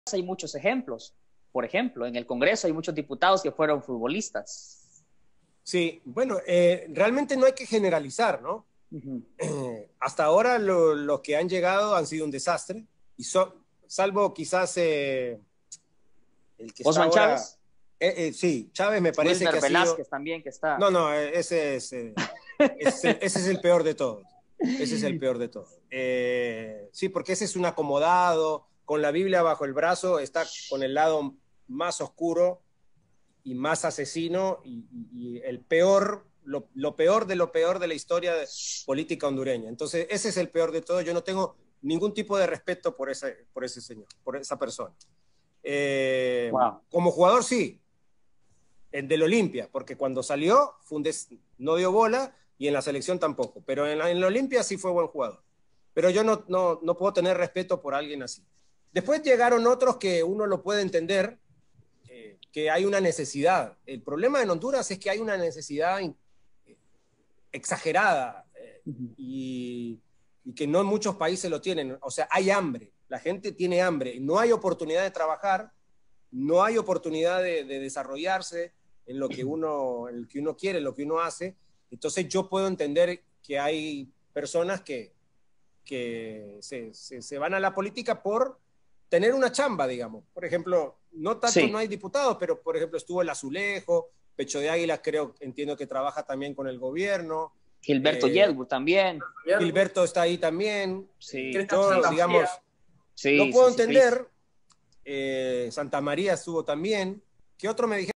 hay muchos ejemplos. Por ejemplo, en el Congreso hay muchos diputados que fueron futbolistas. Sí, bueno, realmente no hay que generalizar, ¿no? Uh-huh. Hasta ahora lo que han llegado han sido un desastre, y salvo quizás el que está Osman ahora. Chávez. Sí, Chávez me parece Wilmer que ha Velázquez sido. también, que está. No, ese es el peor de todos. Ese es el peor de todos. Sí, porque ese es un acomodado, con la Biblia bajo el brazo, está con el lado más oscuro y más asesino y el peor, lo peor de la historia política hondureña. Entonces, ese es el peor de todo. Yo no tengo ningún tipo de respeto por ese señor, por esa persona. Wow. Como jugador, sí, el del Olimpia, porque cuando salió no dio bola y en la selección tampoco, pero en la Olimpia sí fue buen jugador. Pero yo no puedo tener respeto por alguien así. Después llegaron otros que uno lo puede entender, que hay una necesidad. El problema en Honduras es que hay una necesidad exagerada y que no en muchos países lo tienen. O sea, hay hambre, la gente tiene hambre, no hay oportunidad de trabajar, no hay oportunidad de desarrollarse en lo que uno quiere, en lo que uno hace. Entonces yo puedo entender que hay personas que se van a la política por tener una chamba, digamos. Por ejemplo, no tanto Sí. no hay diputados, pero por ejemplo estuvo el Azulejo, Pecho de Águila entiendo que trabaja también con el gobierno. Gilberto Yelwood también. Gilberto está ahí también. Sí. Yo, digamos, Sí, lo puedo sí, sí, entender. Santa María estuvo también. ¿Qué otro me dijeron?